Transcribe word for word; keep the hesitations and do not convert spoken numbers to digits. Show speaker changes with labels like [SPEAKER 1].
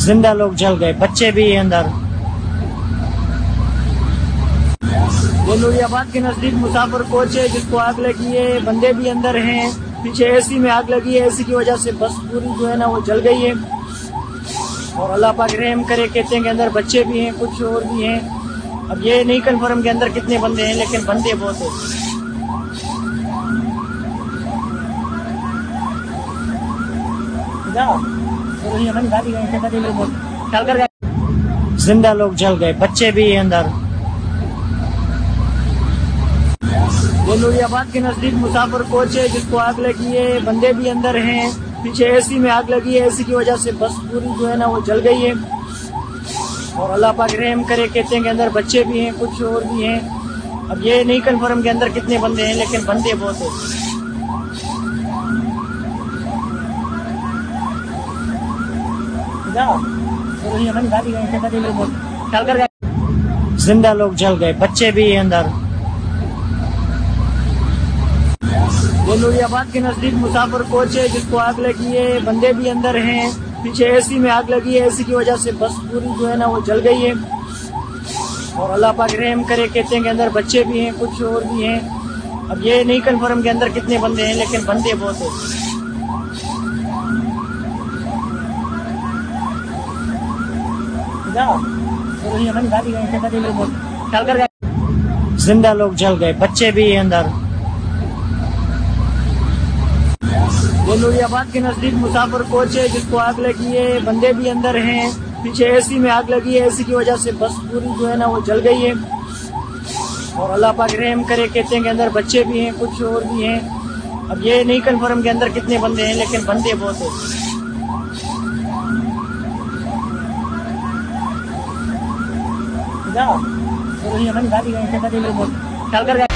[SPEAKER 1] जिंदा लोग जल गए, बच्चे भी हैं अंदर। ये नूरियाबाद के नजदीक मुसाफिर कोच है जिसको आग लगी है, बंदे भी अंदर हैं। पीछे एसी में आग लगी है, एसी की वजह से बस पूरी जो है ना वो जल गई है। और अल्लाह पाक रहम करे, कहते हैं कि अंदर बच्चे भी हैं, कुछ और भी हैं। अब ये नहीं कन्फर्म के अंदर कितने बंदे हैं, लेकिन बंदे बहुत हैं। जिंदा लोग जल गए, बच्चे भी हैं अंदर। ये नूरियाबाद के नजदीक मुसाफिर कोच है जिसको आग लगी है, बंदे भी अंदर हैं। पीछे एसी में आग लगी है, एसी की वजह से बस पूरी जो है ना वो जल गई है। और अल्लाह पाक रहम करे, कहते हैं कि अंदर बच्चे भी हैं, कुछ और भी हैं। अब ये नहीं कन्फर्म के अंदर कितने बंदे हैं, लेकिन बंदे बहुत हैं। जिंदा लोग जल गए, बच्चे भी हैं अंदर। ये नूरियाबाद के नजदीक मुसाफिर कोच है जिसको आग लगी है, बंदे भी अंदर हैं। पीछे एसी में आग लगी है, एसी की वजह से बस पूरी जो है ना वो जल गई है। और अल्लाह पाक रहम करे, कहते हैं कि अंदर बच्चे भी हैं, कुछ और भी हैं। अब ये नहीं कन्फर्म के अंदर कितने बंदे हैं, लेकिन बंदे बहुत हैं। जिंदा लोग जल गए, बच्चे भी हैं अंदर। ये नूरियाबाद के नजदीक मुसाफिर कोच है जिसको आग लगी है, बंदे भी अंदर हैं। पीछे एसी में आग लगी है, एसी की वजह से बस पूरी जो है ना वो जल गई है। और अल्लाह पाक रहम करे, कहते हैं कि अंदर बच्चे भी हैं, कुछ और भी हैं। अब ये नहीं कन्फर्म के अंदर कितने बंदे हैं, लेकिन बंदे बहुत हैं।